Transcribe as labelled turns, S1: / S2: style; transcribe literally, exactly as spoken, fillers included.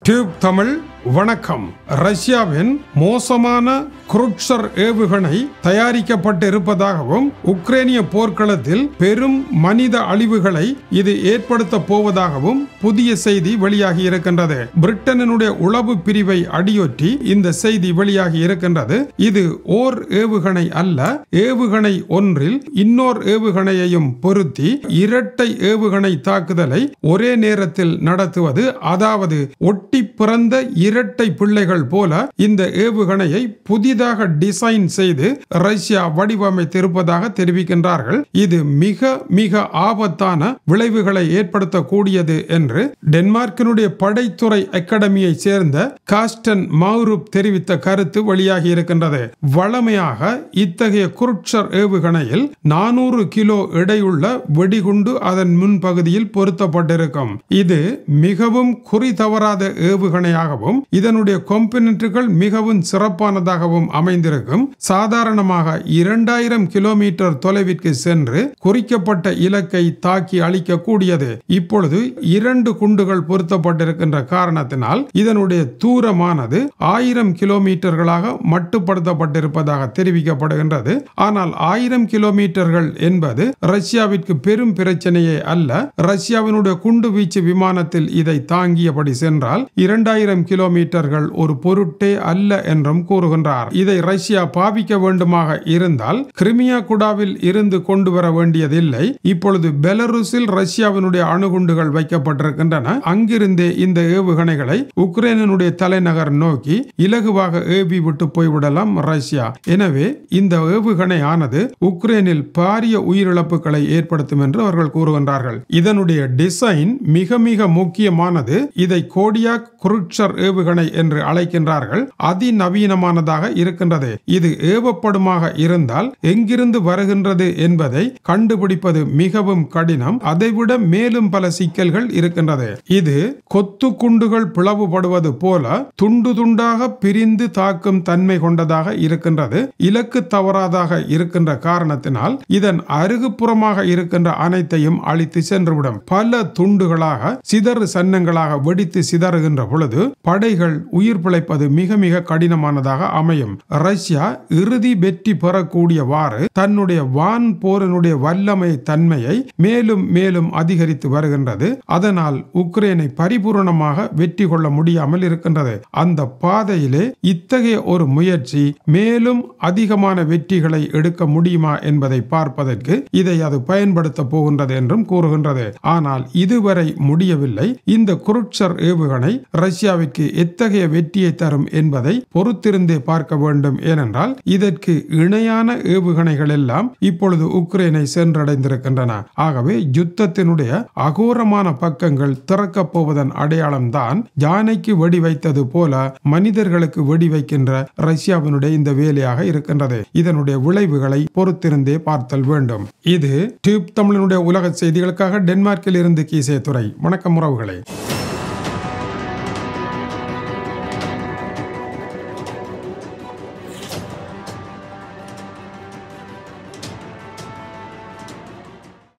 S1: Tube Tamil வணக்கம். ரஷ்யாவின் மோசமான குருட்சர் ஏவுகணை தயாரிக்கப்பட்டிருப்பதாகவும் உக்ரைனிய போர்க்களத்தில் பெரும் மனித அழிவுகளை இது ஏற்படுத்த போவதாகவும் புதிய செய்தி வெளியாகி இருக்கின்றது. பிரிட்டனுடைய உளவு பிரிவை அடியொற்றி இந்த செய்தி வெளியாகி இருக்கின்றது. இது ஓர் ஏவுகணை அல்ல, ஏவுகணை ஒன்றில் இன்னொரு ஏவுகணையையும் பொருத்தி இரட்டை ஏவுகணை தாக்குதலை ஒரே நேரத்தில் நடத்துவது, அதாவது ஒட்டி பிறந்த இரட்டை பிள்ளைகள் போல இந்த ஏவுகணையை புதிதாக டிசைன் செய்து ரஷ்யா வடிவமைத்திருப்பதாக தெரிவிக்கின்றார்கள். இது மிக மிக ஆபத்தான விளைவுகளை ஏற்படுத்தக்கூடியது என்று டென்மார்க்கினுடைய படைத்துறை அகாடமியை சேர்ந்த காஸ்டன் மௌரூப் தெரிவித்த கருத்து வெளியாகி இருக்கின்றது. வளமையாக இத்தகைய குருட்சர் ஏவுகணையில் நானூறு கிலோ எடையுள்ள வெடிகுண்டு அதன் முன்பகுதியில் பொருத்தப்பட்டிருக்கும். இது மிகவும் குறி தவறாத ஏவுகணையாகவும் இதனுடைய காம்போனன்ட்கள் மிகவும் சிறப்பானதாகவும் அமைந்திருக்கும். சாதாரணமாக இரண்டாயிரம் கிலோமீட்டர் தொலைவிற்கு சென்று குறிக்கப்பட்ட இலக்கை தாக்கி அழிக்கக்கூடியது. இப்பொழுது இரண்டு குண்டுகள் பொருத்தப்பட்டிருக்கின்ற காரணத்தினால் இதனுடைய தூரமானது ஆயிரம் கிலோமீட்டர்களாக மட்டுப்படுத்தப்பட்டிருப்பதாக தெரிவிக்கப்படுகின்றது. ஆனால் ஆயிரம் கிலோமீட்டர்கள் என்பது ரஷ்யாவிற்கு பெரும் பிரச்சனையே அல்ல. ரஷ்யாவினுடைய குண்டு வீச்சு விமானத்தில் இதை தாங்கியபடி சென்றால் இரண்டாயிரம் கிலோமீட்டர்கள் ஒரு பொருட்டே அல்ல என்றும் கூறுகின்றார். இதை ரஷ்யா பாவிக்க வேண்டுமாக இருந்தால் கிரிமியா குடாவில் இருந்து கொண்டு வர வேண்டியதில்லை. இப்பொழுது பெலருஸில் ரஷ்யாவினுடைய அணுகுண்டுகள் வைக்கப்பட்டிருக்கின்றன. அங்கிருந்தே இந்த ஏவுகணைகளை உக்ரைனுடைய தலைநகர் நோக்கி இலகுவாக ஏவி விட்டு போய்விடலாம் ரஷ்யா. எனவே இந்த ஏவுகணை ஆனது உக்ரைனில் பாரிய உயிரிழப்புகளை ஏற்படுத்தும் என்று அவர்கள் கூறுகின்றார்கள். இதனுடைய டிசைன் மிக மிக முக்கியமானது. இதை கோடியாக் குருட்சர் ஏவுகணை என்று அழைக்கின்றார்கள். அதிநவீனமானதாக இருக்கின்றது. இது ஏவப்படுமாக இருந்தால் எங்கிருந்து வருகின்றது என்பதை கண்டுபிடிப்பது மிகவும் கடினம். அதைவிட மேலும் பல சிக்கல்கள் இருக்கின்றது. இது கொத்து குண்டுகள் பிளவுபடுவது போல துண்டு துண்டாக பிரிந்து தாக்கும் தன்மை கொண்டதாக இருக்கின்றது. இலக்கு தவறாதாக இருக்கின்ற காரணத்தினால் இதன் அருகுப்புறமாக இருக்கின்ற அனைத்தையும் அழித்து சென்றுவிடும். பல துண்டுகளாக சிதறு சன்னங்களாக வெடித்து சிதறுகின்ற பொழுது படைகள் உயிர் பிழைப்பது மிக மிக கடினமானதாக அமையும். ரஷ்யா இறுதி வெற்றி பெறக்கூடியவாறு தன்னுடைய வான் போரினுடைய வல்லமை தன்மையை மேலும் மேலும் அதிகரித்து வருகின்றது. அதனால் உக்ரைனை பரிபூர்ணமாக வெற்றி கொள்ள முடியாமல் இருக்கின்றது. அந்த பாதையிலே இத்தகைய ஒரு முயற்சி மேலும் அதிகமான வெற்றிகளை எடுக்க முடியுமா என்பதை பார்ப்பதற்கு இதை அது பயன்படுத்த போகின்றது என்றும் கூறுகின்றது. ஆனால் இதுவரை முடியவில்லை. இந்த குருட்சர் ஏவுகணை ரஷ்யாவிற்கு எத்தகைய வெற்றியை தரும் என்பதை பொறுத்திருந்தே பார்க்க வேண்டும். ஏனென்றால் இதற்கு இணையான ஏவுகணைகள் எல்லாம் இப்பொழுது உக்ரைனை சென்றடைந்திருக்கின்றன. ஆகவே யுத்தத்தினுடைய அகோரமான பக்கங்கள் திறக்கப் போவதன் அடையாளம் தான் யானைக்கு வெடி வைத்தது போல மனிதர்களுக்கு வெடி வைக்கின்ற ரஷ்யாவினுடைய இந்த வேலையாக இருக்கின்றது. இதனுடைய விளைவுகளை பொறுத்திருந்தே பார்த்தல் வேண்டும். இது டியூப் தமிழினுடைய உலக செய்திகளுக்காக டென்மார்க்கில் இருந்து கீசே துறை. வணக்கம் உறவுகளே.